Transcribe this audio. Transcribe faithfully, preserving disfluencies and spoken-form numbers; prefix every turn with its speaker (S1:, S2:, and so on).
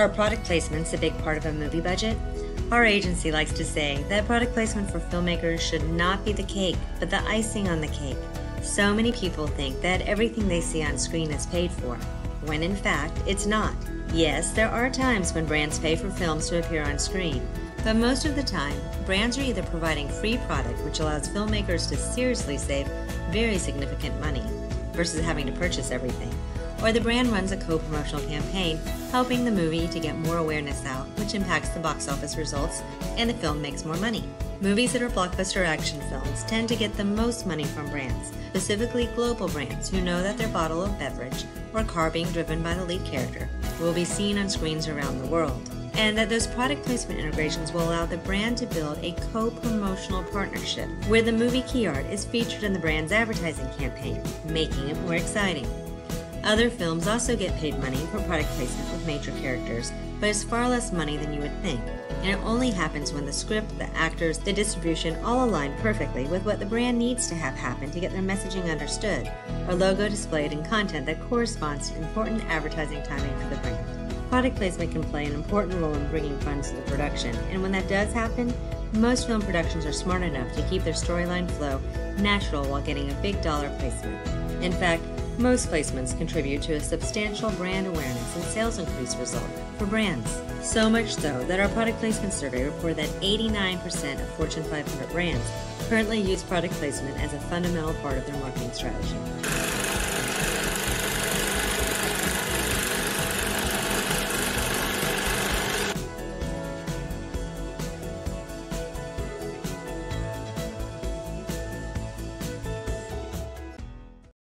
S1: Are product placements a big part of a movie budget? Our agency likes to say that product placement for filmmakers should not be the cake, but the icing on the cake. So many people think that everything they see on screen is paid for, when in fact, it's not. Yes, there are times when brands pay for films to appear on screen, but most of the time, brands are either providing free product, which allows filmmakers to seriously save very significant money, versus having to purchase everything, or the brand runs a co-promotional campaign helping the movie to get more awareness out, which impacts the box office results, and the film makes more money. Movies that are blockbuster action films tend to get the most money from brands, specifically global brands who know that their bottle of beverage or car being driven by the lead character will be seen on screens around the world, and that those product placement integrations will allow the brand to build a co-promotional partnership where the movie key art is featured in the brand's advertising campaign, making it more exciting. Other films also get paid money for product placement with major characters, but it's far less money than you would think, and it only happens when the script, the actors, the distribution all align perfectly with what the brand needs to have happen to get their messaging understood, or logo displayed in content that corresponds to important advertising timing for the brand. Product placement can play an important role in bringing funds to the production, and when that does happen, most film productions are smart enough to keep their storyline flow natural while getting a big dollar placement. In fact, most placements contribute to a substantial brand awareness and sales increase result for brands. So much so that our product placement survey reported that eighty-nine percent of Fortune five hundred brands currently use product placement as a fundamental part of their marketing strategy.